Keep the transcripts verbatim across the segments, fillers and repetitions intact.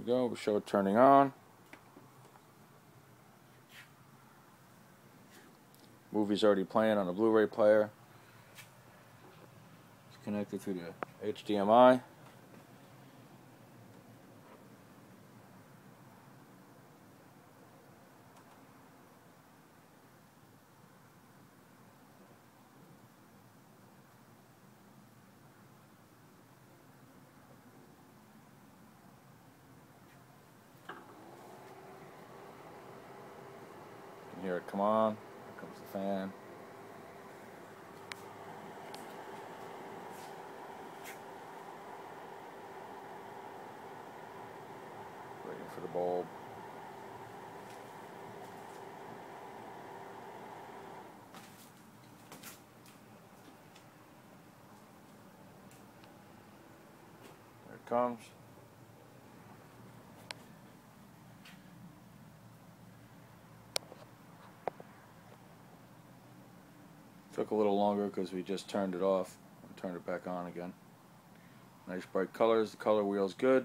go. We'll show it turning on. Movie's already playing on a Blu-ray player. It's connected through the H D M I. You can hear it come on. Here comes the fan. Waiting for the bulb. There it comes. Took a little longer because we just turned it off and turned it back on again. Nice bright colors. The color wheel's good.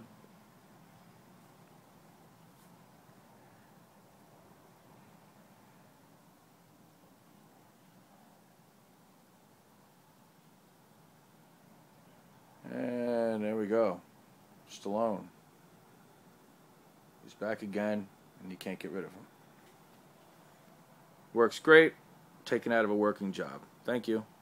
And there we go. Stallone. He's back again, and you can't get rid of him. Works great. Taken out of a working job. Thank you.